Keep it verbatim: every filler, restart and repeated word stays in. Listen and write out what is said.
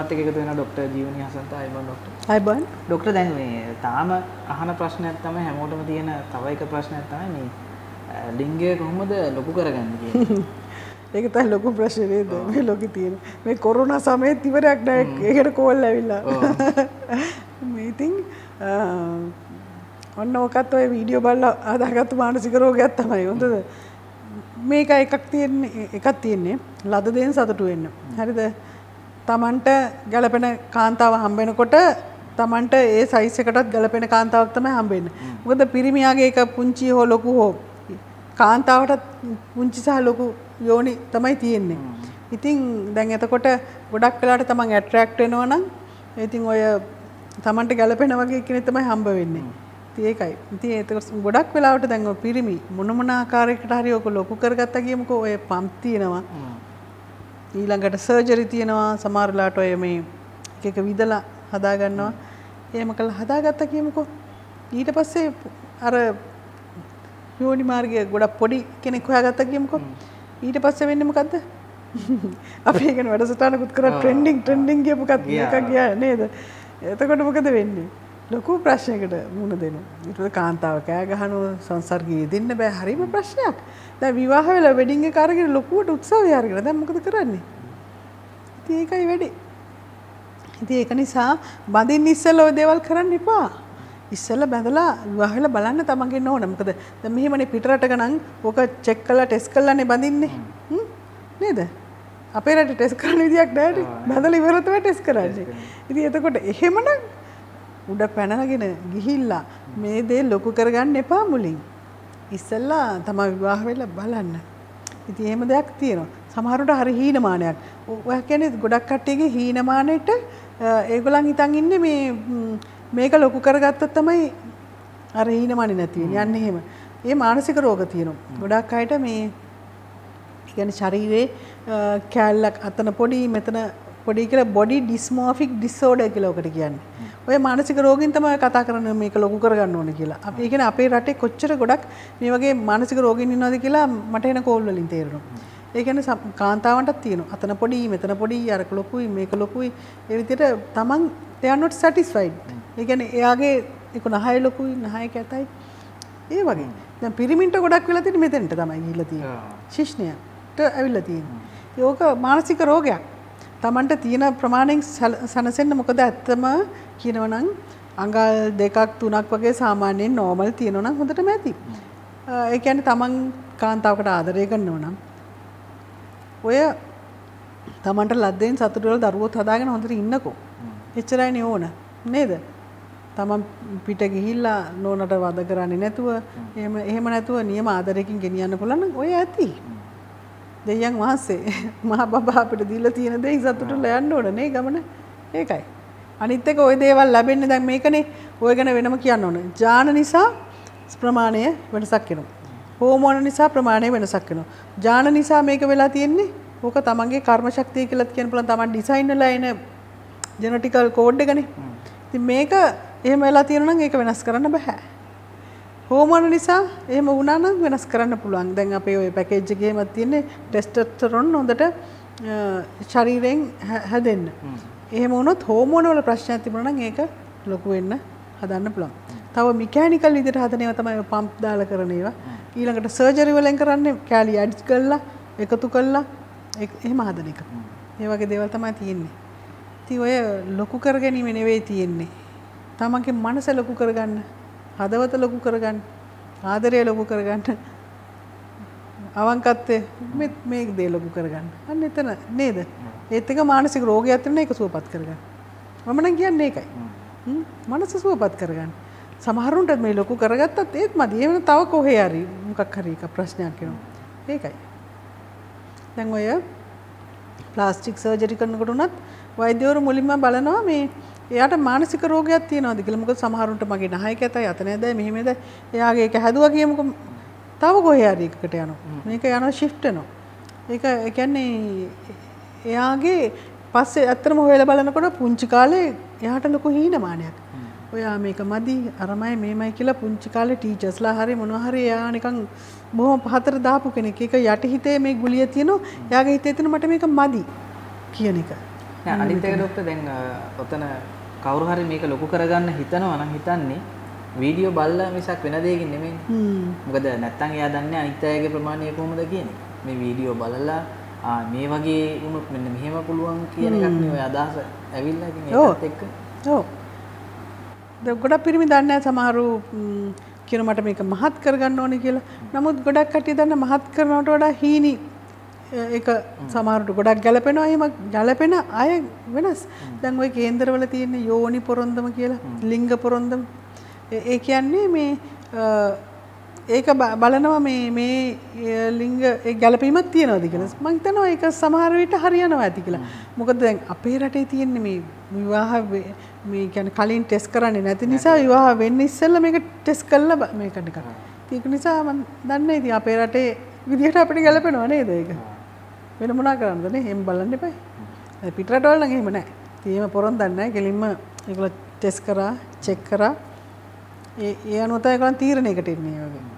මාත් එක්ක එකතු වෙනවා ડોක්ටර් ජීවනි හසන්ත. අයබන් ડોක්ටර්. අයබන්. ડોක්ටර් දැන් මේ තාම අහන ප්‍රශ්නයක් තමයි හැමෝටම තියෙන තව එක ප්‍රශ්නයක් තමයි මේ ලිංගය කොහොමද ලොකු කරගන්නේ කියන්නේ. ඒක තමයි ලොකු ප්‍රශ්නේ නේද මේ ලෝකේ තියෙන. මේ කොරෝනා සමයේත් ඉවරයක් නැහැ. ඒකට කෝල් ඇවිල්ලා. මේ ඉතින් ඔන්න ඔකත් ඔය වීඩියෝ බලලා හදාගත්තු මානසික රෝගයක් තමයි. හොඳද? මේක එකක් තියෙන්නේ එකක් තියෙන්නේ ලද දෙයින් සතුටු වෙන්න. හරිද? Tamanට ගැළපෙන කාන්තාව හම්බ වෙනකොට Tamanට ඒ සයිස් එකටත් ගැළපෙන කාන්තාවක් තමයි හම්බ වෙන්නේ. මොකද පිරිමියාගේ එක පුංචි හෝ ලොකු හෝ කාන්තාවටත් පුංචි සහ ලොකු යෝනි තමයි තියෙන්නේ. ඉතින් දැන් එතකොට ගොඩක් වෙලාවට Taman ඇට්‍රැක්ට් වෙනවා නම් ඉතින් ඔය Tamanට ගැළපෙන වගේ කෙනෙක් තමයි හම්බ වෙන්නේ. ඉතින් ඒකයි. ඉතින් ඒක ගොඩක් වෙලාවට දැන් ඔය පිරිමි මොන මොන ආකාරයකට හරි ඔක ලොකු කරගත්තා කියමුකෝ ඔය පම්ප් තියෙනවා. ඊළඟට සර්ජරි තියෙනවා සමහර වෙලාවට ඔය මේ එක එක විදලා හදා ගන්නවා. එහෙම කළා හදාගත්තා කියමුකෝ. ඊට පස්සේ අර යෝනි මාර්ගය ගොඩක් පොඩි කෙනෙක් හොයාගත්තා කියමුකෝ. ඊට පස්සේ වෙන්නේ මොකද්ද? අපි ඒකන වැඩසටහනකුත් කරා ට්‍රෙන්ඩින් ට්‍රෙන්ඩින් කියපු එකක් ගියා නේද? එතකොට මොකද වෙන්නේ? ලොකු ප්‍රශ්නයකට මුහුණ දෙනවා. ඊට පස්සේ කාන්තාව කෑ ගහනවා සංසර්ගයේ දෙන්න බෑ හරිම ප්‍රශ්නයක්. දැන් විවාහ වෙලා වෙඩින් එක අරගෙන ලොකුවට උත්සවය අරගෙන දැන් මොකද කරන්නේ? ඉතින් ඒකයි වැඩි. ඉතින් ඒක නිසා බඳින්න ඉස්සෙල්ලා ඔය දේවල් කරන්න එපා. ඉස්සෙල්ලා බඳලා විවාහ වෙලා බලන්න තමන්ගෙන් ඕන. මොකද දැන් මෙහෙමනේ පිටරටක නම් ඕක චෙක් කරලා ටෙස්ට් කරලානේ බඳින්නේ. නේද? අපේ රටේ ටෙස්ට් කරන්න විදියක් නැහැ. බඳලා ඉවර තමයි ටෙස්ට් කරන්නේ. ඉතින් එතකොට එහෙමනම් උඩ පැනනගෙන ගිහිල්ලා මේ දේ ලොකු කරගන්න එපා මුලින්. ඉස්සෙල්ලා තමයි විවාහ වෙලා බලන්න. ඉතින් එහෙම දෙයක් තියෙනවා. සමහරවිට හරි හීනමානයක්. ඔය කියන්නේ ගොඩක් කට්ටියගේ හීනමානෙට ඒගොල්ලන් හිතන් ඉන්නේ මේ මේක ලොකු කරගත්තොත් තමයි අර හීනමානෙ නැති වෙන්නේ. යන්නේ එහෙම. ඒ මානසික රෝග තියෙනවා. ගොඩක් අයට මේ කියන්නේ ශරීරේ කැලලක් අතන පොඩි මෙතන පොඩි කියලා බොඩි ඩිස්මෝෆික් ඩිසෝඩර් කියලා ඔකට කියන්නේ. ඔය මානසික රෝගීන් තමයි කතා කරන්නේ මේක ලොකු කරගන්න ඕනේ කියලා. අපි ඒ කියන්නේ අපේ රටේ කොච්චර ගොඩක් මේ වගේ මානසික රෝගීන් ඉන්නවද කියලා මට එන කෝල් වලින් තේරෙනවා. ඒ කියන්නේ කාන්තාවන්ටත් තියෙනවා. අතන පොඩි මෙතන පොඩි අරක ලොකුයි මේක ලොකුයි ඒ විදිහට තමන් they are not satisfied. ඒ කියන්නේ එයාගේ ඒක නහය ලොකුයි නහය කැතයි. ඒ වගේ. දැන් පිරිමින්ට ගොඩක් වෙලා තියෙන්නේ මෙතෙන්ට තමයි ගිහිල්ලා තියෙන්නේ. ශිෂ්ණයට ඇවිල්ලා තියෙන්නේ. ඒක මානසික රෝගයක්. තමන්ට තියෙන ප්‍රමාණයෙන් සනසෙන්න මොකද ඇත්තම කියනවනම් අඟල් දෙකක් තුනක් වගේ සාමාන්‍යයෙන් නෝමල් තියෙනවා නම් හොඳටම ඇති. ඒ කියන්නේ තමන් කාන්තාවකට ආදරය කරනවා නම් ඔය තමන්ට ලද්දෙන් සතුටු වෙලා දරුවොත් හදාගෙන හොඳට ඉන්නකෝ. එච්චරයිනේ ඕන. නේද? තමන් පිට ගිහිල්ලා නෝනට වද කරන්නේ නැතුව එහෙම එහෙම නැතුව නියම ආදරයකින් ගෙනියන්න පුළුවන් නම් ඔය ඇති. දෙයයන් වහන්සේ මහ බබා අපිට දීලා තියෙන දේ සතුටුලා යන්න ඕන නේ ගමන. ඒකයි. අනිත් එක ওই දේවල් ලැබෙන්නේ දැන් මේකනේ ඔය ගැන වෙනම කියන්න ඕන. ජාන නිසා ප්‍රමාණය වෙනසක් වෙනවා. හෝමෝන නිසා ප්‍රමාණය වෙනසක් වෙනවා. ජාන නිසා මේක වෙලා තියෙන්නේ ඕක තමන්ගේ කර්ම ශක්තිය කියලා කියන්න පුළුවන්. තමන් ඩිසයින් වෙලා එන ජෙනටිකල් කෝඩ් එකනේ. ඉතින් මේක එහෙම වෙලා තියෙනවා නම් ඒක වෙනස් කරන්න බෑ. හෝමෝන නිසා එහෙම වුණා නම් වෙනස් කරන්න පුළුවන්. දැන් අපේ ওই පැකේජ් එකේ එහෙමත් තියෙන්නේ ටෙස්ටොස්ටෙරොන් හොඳට ශරීරයෙන් හැදෙන්න. එහෙම වුණොත් හෝමෝන වල ප්‍රශ්නයක් තිබුණා නම් ඒක ලොකු වෙන්න හදන්න පුළුවන්. තව මෙකැනිකල් විදිහට හදන ඒවා තමයි පම්ප් දාලා කරන ඒවා. ඊළඟට සර්ජරි වලින් කරන්නේ කැලි ඇඩ්ස් කරලා එකතු කරලා එහෙම හදන එක. මේ වගේ දේවල් තමයි තියෙන්නේ. ඉතින් ඔය ලොකු කරගැනීම නෙවෙයි තියෙන්නේ. තමන්ගේ මනස ලොකු කරගන්න. හදවත ලොකු කරගන්න ආදරය ලොකු කරගන්න අවංකත්වය මේ මේ දේ ලොකු කරගන්න අන්න එතන නේද ඒත් එක මානසික රෝගයක් තියෙන එක සුවපත් කරගන්න මම නම් කියන්නේ ඒකයි මනස සුවපත් කරගන්න සමහරුන්ට මේ ලොකු කරගත්තත් ඒත් මදි එහෙම තව කොහේ හරි මොකක් හරි එක ප්‍රශ්නයක් එනවා ඒකයි දැන් ඔය ප්ලාස්ටික් සර්ජරි කරනකොට උනත් වෛද්‍යවරු මුලින්ම බලනවා මේ එයාට මානසික රෝගයක් තියෙනවද කියලා. මොකද සමහරුන්ට මගේ නහය කැතයි අත නෑදයි මෙහෙමද එයාගේ ඒක හැදුවා කියමුකෝ තව කොහේ හරි එකකට යනවා. මේක යනවා shift වෙනවා. ඒක ඒ කියන්නේ එයාගේ පස්සේ ඇත්තටම හොයලා බලනකොට පුංචි කාලේ එයාට ලොකු හීනමානයක්. ඔයා මේක මදි අරමයි මේමයි කියලා පුංචි කාලේ ටීචර්ස්ලා හරි මොනවා හරි එයා නිකන් බොහොම පහතට දාපු කෙනෙක්. ඒක යටි හිතේ මේ ගුලිය තියෙනවා. එයාගේ හිතේ තියෙන මට මේක මදි කියන එක. නෑ අනිත් එක ડોක්ටර් දැන් ඔතන කවුරු හරි මේක ලොකු කරගන්න හිතනවා නම් හිතන්නේ වීඩියෝ බලලා මිසක් වෙන දෙයකින් නෙමෙයි. හ්ම්. මොකද නැත්තම් එයා දන්නේ අනිත් අයගේ ප්‍රමාණය කොහොමද කියන්නේ. මේ වීඩියෝ බලලා ආ මේ වගේ වුණොත් මෙන්න මෙහෙම පුළුවන් කියන එකක් නේ ඔය අදහස ඇවිල්ලා ඉතින් ඒකත් එක්ක. ඔව්. දැන් ගොඩක් පිරිමි දන්නේ නැහැ සමහරු කියන මට මේක මහත් කරගන්න ඕනේ කියලා. නමුත් ගොඩක් කට්ටිය දන්න මහත් කරනවට වඩා හීනි ඒක සමහරට ගොඩක් ගැලපෙනවා. එහෙම ගැලපෙන අය වෙනස්. දැන් ওই කේන්දරවල තියෙන යෝනි පොරොන්දම කියලා ලිංග පොරොන්දම ඒ කියන්නේ මේ ඒක බලනවා මේ මේ ලිංග ඒ ගැළපීමක් තියනවාද කියලා. මම හිතනවා ඒක සමහර විට හරියනවා ඇති කියලා. මොකද දැන් අපේ රටේ තියෙන්නේ මේ විවාහ මේ කියන්නේ කලින් ටෙස්ට් කරන්නේ නැති නිසා විවාහ වෙන්න ඉස්සෙල්ලා මේක ටෙස්ට් කරලා මේකට කරා. ඒක නිසා මම දන්නේ ඉතින් අපේ රටේ විදිහට අපිට ගැළපෙනවා නේද ඒක. වෙන මොනා කරන්නද නේ? එහෙම බලන්න එපා. පිට රටවල නම් එහෙම නැහැ. ඉතින් එහෙම පොරොන්දක් නැහැ. කෙලින්ම ඒගොල්ලෝ ටෙස්ට් කරා, චෙක් කරා. ඒ ඒ අනුව තමයි ඒගොල්ලන් තීරණයකට එන්නේ වගේ.